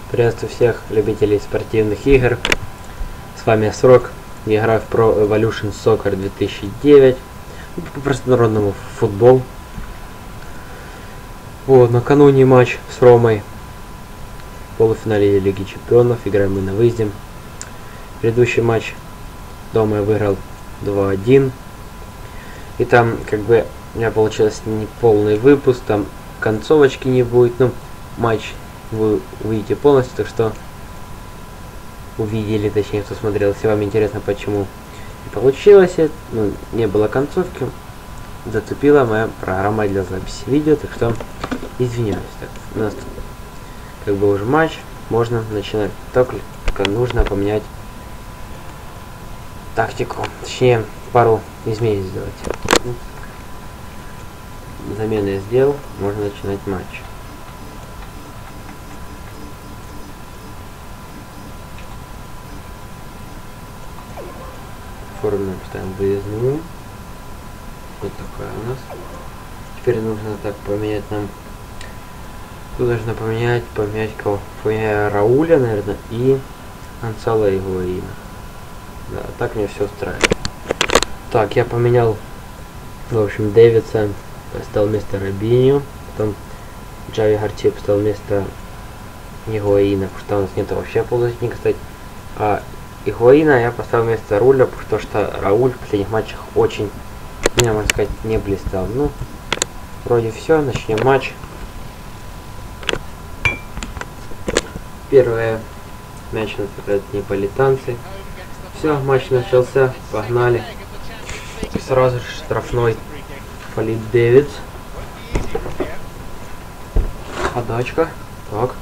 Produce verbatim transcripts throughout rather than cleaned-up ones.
Приветствую всех любителей спортивных игр. С вами Срок. Я играю в Pro Evolution Soccer две тысячи девять. По простонародному футбол. Вот, накануне матч с Ромой. В полуфинале Лиги Чемпионов. Играем мы на выезде. Предыдущий матч дома я выиграл два один. И там как бы у меня получилось не полный выпуск. Там концовочки не будет. Ну, матч вы увидите полностью, так что увидели, точнее, кто смотрел. Если вам интересно, почему не получилось, ну, не было концовки, зацепила моя программа для записи видео, так что извиняюсь. Так, у нас как бы уже матч, можно начинать. Только нужно поменять тактику, точнее пару изменений сделать. Замены я сделал, можно начинать матч. Форму поставим выездную. Вот такая у нас. Теперь нужно так поменять нам. Тут нужно поменять, поменять кого? Поменять Рауля, наверное, и Ансала его имя. Да, так мне все устраивает. Так, я поменял, в общем, Дэвидса, поставил вместо Робиньо, потом Джави Гарсия поставил вместо Игуаина, потому что у нас нет вообще полузащитника, кстати. А Игуаина я поставил вместо Руля, потому что Рауль в последних матчах очень, меня, можно сказать, не блистал. Ну, вроде все, начнем матч. Первое, мяч у нас играют неаполитанцы. Все, матч начался, погнали. Сразу же штрафной фалит Дэвидс. Подачка. Так.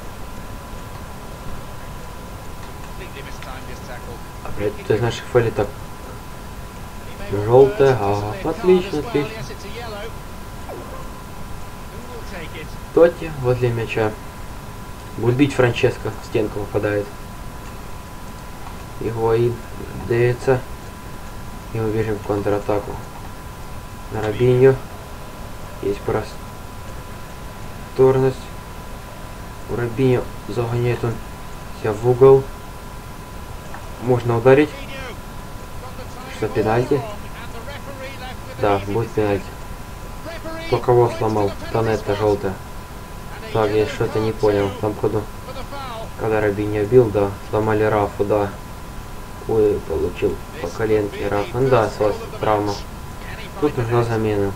Опять кто из наших фалит так. Желтая. Ага, отлично, отлично. Тоти возле мяча. Будет бить Франческо. В стенку попадает. Игуаин Дэвидса. И мы бежим в контратаку. На Робиньо. Есть просторность. У Робиньо загоняет он себя в угол. Можно ударить. Что, пенальти? Да, будет пенальти. Кто кого сломал? Тонетта желтая. Так, я что-то не понял. Там ходу, когда Робиньо бил, да, сломали Рафу, да. Ой, получил по коленке Рафа. Ну да, с травма. Тут нужна замена.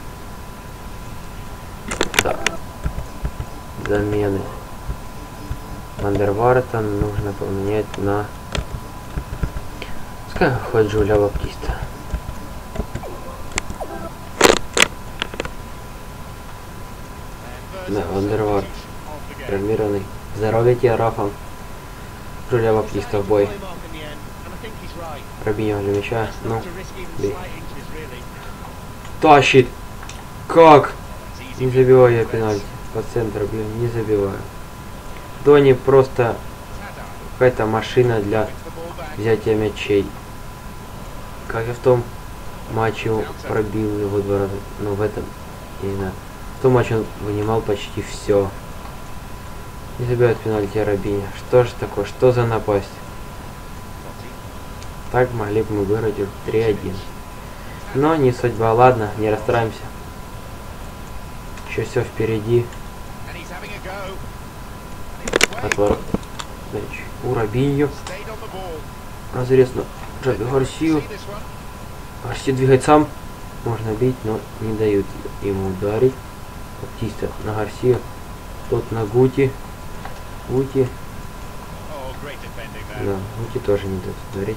Так. Замены. Вандерварта нужно поменять на... Пускай хоть Джулия Баптиста. Да, Вандерварт. Травмированный. Здоровье тебе, Рафа. Джулия Баптиста в бой. Робиньо для мяча. Ну, бей. Тащит. Как? Не забиваю я пенальти. По центру, блин, не забиваю. Дони просто какая-то машина для взятия мячей. Как я в том матче пробил его два раза. Но в этом, я не знаю. В том матче он вынимал почти все. Не забивает пенальти Робиньо. Что ж такое? Что за напасть? Так могли бы мы выиграть три один. Но не судьба. Ладно, не расстраиваемся. Еще все впереди. Отворот. У Робиньо. Разрез на Джави Гарсию. Гарсия двигает сам. Можно бить, но не дают ему ударить. Баптиста на Гарсию. Тот на Гути. Гути. Да, Гути тоже не дает ударить.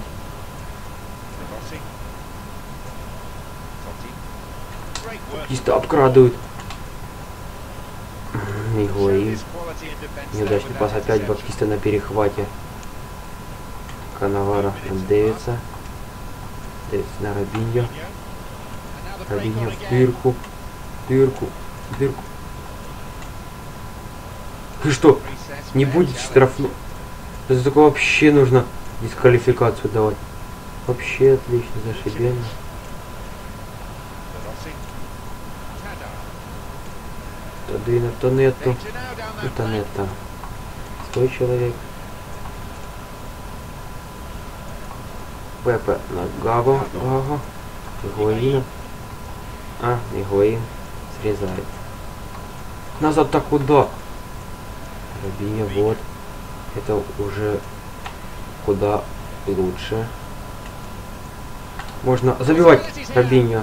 Баптиста обкрадывают. Игуаин. Неудачный пас опять. Баптиста на перехвате. Канавара на Дэвидса. Дэвидс на Робиньо. Робиньо в дырку. Дырку. Дырку. И что? Не будет штрафного? За такое вообще нужно дисквалификацию давать. Вообще отлично. Зашибенно. Тонетто. Тонетто. Свой человек. Пепе на Гагу. Гагу. Игуаина. А, Игуаин срезает. Назад-то куда? Робиньо, вот. Это уже куда лучше. Можно забивать Робиньо.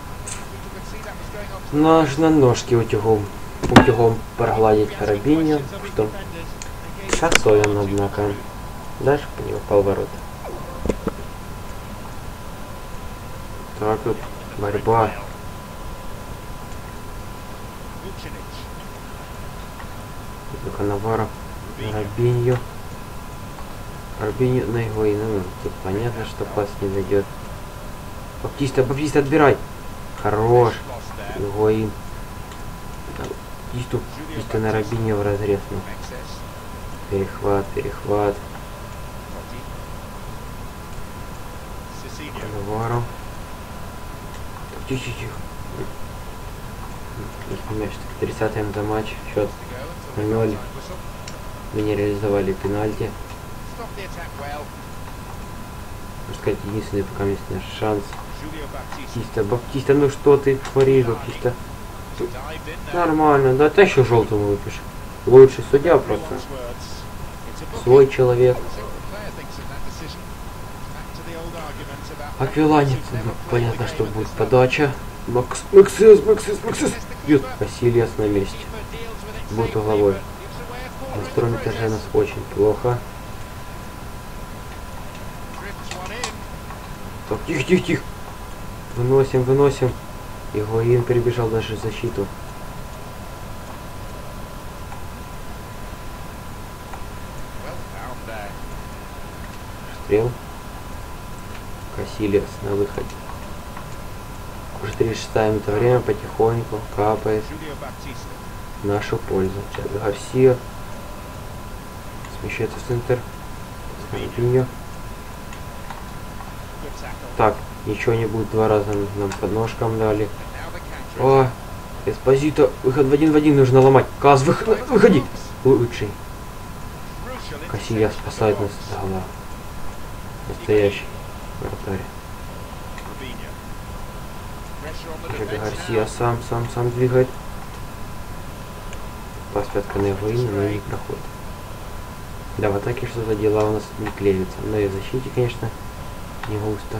Нужно ножки утюгом. Утюгом прогладить Робиньо. Что? Шансовен, однако. Дальше по него поворот. Так, тут борьба. Канаваро, Робиньо. Робиньо на Игуаина. Ну, тут понятно, что пас не зайдет. Баптиста, Баптиста, отбирай. Хорош. Игуаин. Баптисту, Баптиста на Робиньо в разрез. Ну. Перехват, перехват. Канаваро. Тихо-тихо. Мяч, тридцатый минута матч. Счет ноль. Мы не реализовали пенальти. Можно сказать, единственный пока есть наш шанс. Баптиста, Баптиста, ну что ты творишь, Баптиста? Нормально, да ты еще желтому выпишешь. Лучший судья просто. Свой человек. Аквиланец, ну, понятно, что будет подача. Макс, Максис, Максис, Максис. Бьет Василиас на месте. Будет угловой. На втором этаже у нас очень плохо. Так, тихо, тихо, тихо. Выносим, выносим. Игуаин перебежал даже в защиту. Стрел. Касилиас на выходе. Уже тридцать шестая минута, время потихоньку капает в нашу пользу. Сейчас Гарсия смещается в центр. Робиньо. Так, ничего не будет, два раза нам под ножкам дали. О, Эспозито, выход в один в один нужно ломать. Каз, выход, выходи! Лучший. Касилиас спасает нас. Да, да. Настоящий вратарь. Гарсия сам, сам, сам двигает. Пас пятка на Игуаина, но не проходит. Да, в атаке что-то дела у нас не клеятся. Но и в защите, конечно, не густо.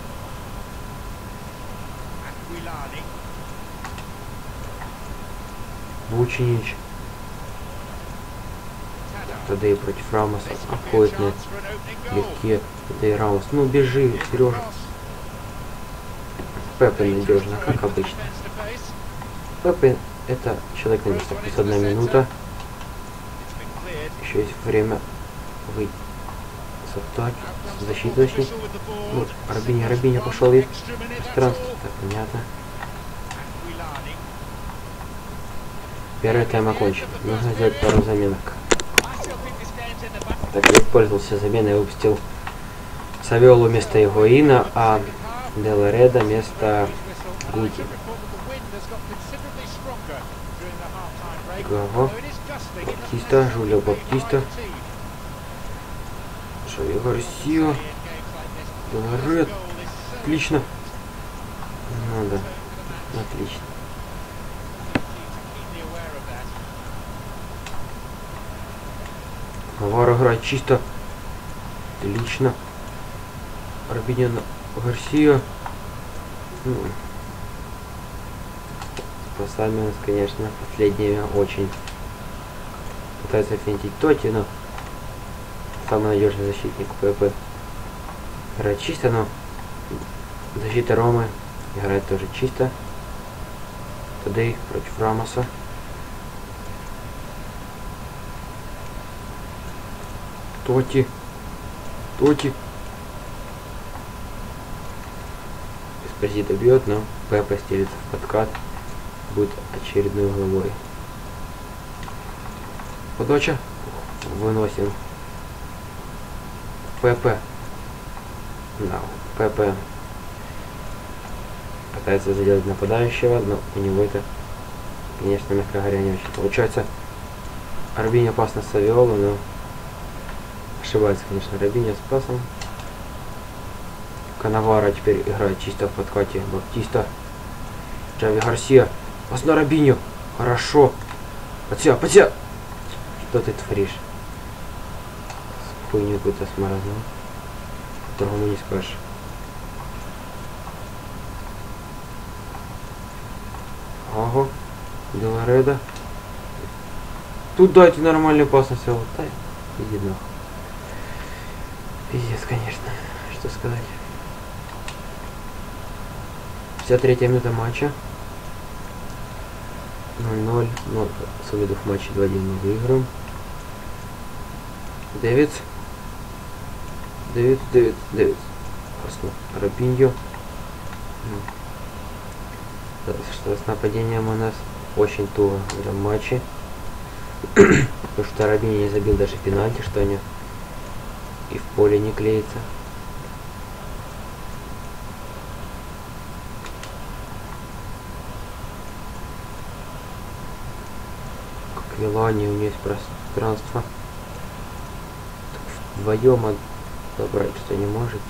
Вучинич. Тогда и против Рамоса обходит на легке. Это и Рамос. Ну, бежи, Сережа. Пепе надежно, как обычно. Пепе это человек на место. Плюс одна минута. Еще есть время выйти с атаки, с защиты точнее. Ну, Робиньо, Робиньо пошел и пространство. Так, понятно. Первый тайм окончен. Нужно сделать пару заменок. Так, я использовался заменой и выпустил Савиолу вместо Игуаина, а Делареда вместо Гути. Гаго. Баптиста, Жулио Баптиста. Шави Гарсио. Деларед. Отлично. Ну да. Отлично. Навар играет чисто. Отлично. Робиньо, Гарсио. Ну, спасами нас, конечно, последнее очень. Пытается финтить Тоти, но самый надежный защитник ПП. Играет чисто, но защита Ромы играет тоже чисто. Тадей против Рамоса. Тоти. Тоти. Эспозито бьет, но Пепе стелится в подкат. Будет очередной угловой. Подача. Выносим. Пепе. Да, Пепе пытается заделать нападающего, но у него это, конечно, мягко говоря, не очень получается. Робиньо опасно Савиолу, но ошибается, конечно, Робиньо с пасом. Канавара теперь играет чисто в подкате. Баптиста. Джави Гарсия. Пас на Робиньо. Хорошо. Подся, подся. Что ты творишь? Хуйню какую-то сморозил. Другому не скажешь. Ага. Делареда. Тут дайте нормальный пас на себя. Вот так. Иди нахуй. Пиздец, конечно. Что сказать. пятьдесят третья минута матча. ноль ноль. Но с виду в матче два один мы выиграем. Дэвидс. Дэвидс, Дэвидс, Дэвидс. Просто Робиньо. Что с нападением у нас очень туго в этом матче. Потому что Робиньо не забил даже пенальти, что они и в поле не клеится. Как Вилани, у него есть пространство. Так вдвоем забрать что не можете.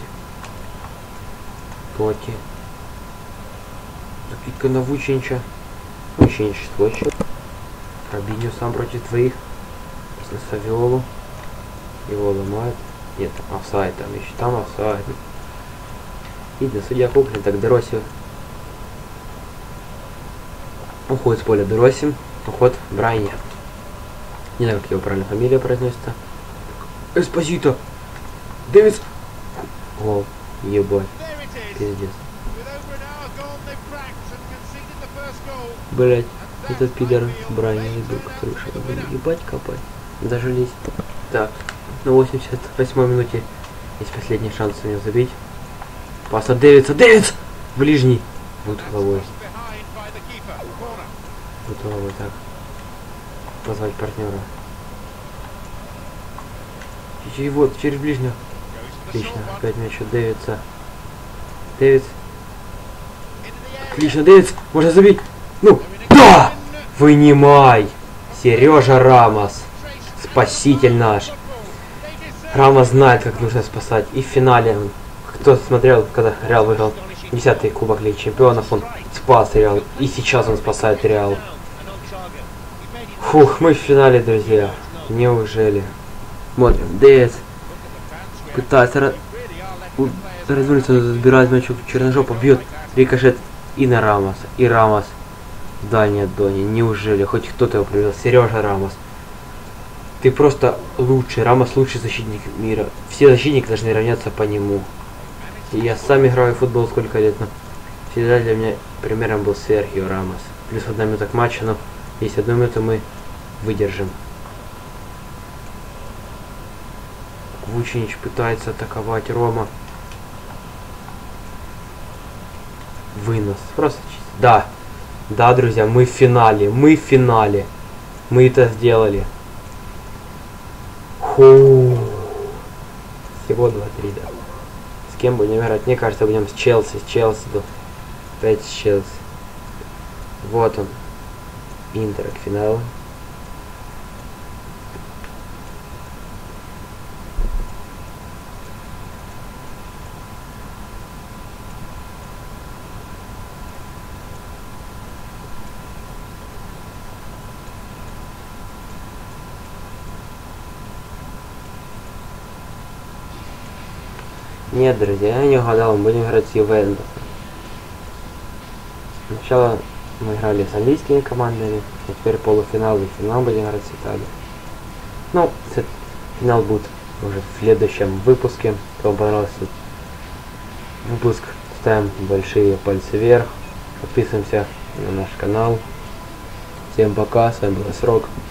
Тоти. Закидка на Вучинича. Вучинич случай. Робиньо сам против двоих. На Савиолу. Его ломают. Нет, офсайд там еще. Там офсайд. Видно, судья куплен. Так, Дероси. Уходит с поля Дероси. Уход Брайни. Не знаю, как его правильно фамилия произносится. Эспозито. Дэвидс. Гол. Ебать. Пиздец. Блять. Этот пидор Брайни забил, который шел. Ебать копать. Дожились. Так. На восемьдесят восьмой минуте есть последний шанс у него забить. Пас от Дэвидса. Дэвидс! Ближний. Вот головой. Вот головой, так. Позвать партнера. И вот, через ближнего. Отлично. Опять мяч от Дэвидса. Дэвидс. Отлично, Дэвидс. Можно забить. Ну, да! Вынимай! Сережа Рамос. Спаситель наш. Рамос знает, как нужно спасать. И в финале, кто смотрел, когда Реал выиграл десятый кубок Лиги Чемпионов, он спас Реал. И сейчас он спасает Реал. Фух, мы в финале, друзья. Неужели? Смотрим. Дэвидс пытается развернуться, забирает мяч в Черножопу, бьет рикошет и на Рамоса. И Рамос в дальней отдоне. Неужели? Хоть кто-то его привел. Сережа Рамос. Ты просто лучший. Рамос лучший защитник мира. Все защитники должны равняться по нему. И я сам играю в футбол сколько лет, но всегда для меня примером был Серхио Рамос. Плюс одна минута к матчу, но если одну минуту мы выдержим. Вучинич пытается атаковать Рома. Вынос. Просто чисто. Да. Да, друзья, мы в финале. Мы в финале. Мы это сделали. Ху. Всего два-три, да. С кем будем играть? Мне кажется, будем с Челси. С Челси. Опять с Челси. Вот он. Интер к финалу. Нет, друзья, я не угадал, мы будем играть с Ювентусом. Сначала мы играли с английскими командами, а теперь полуфинал и финал будем играть с Италией. Ну, финал будет уже в следующем выпуске. Кому понравился выпуск, ставим большие пальцы вверх, подписываемся на наш канал. Всем пока, с вами был Срок.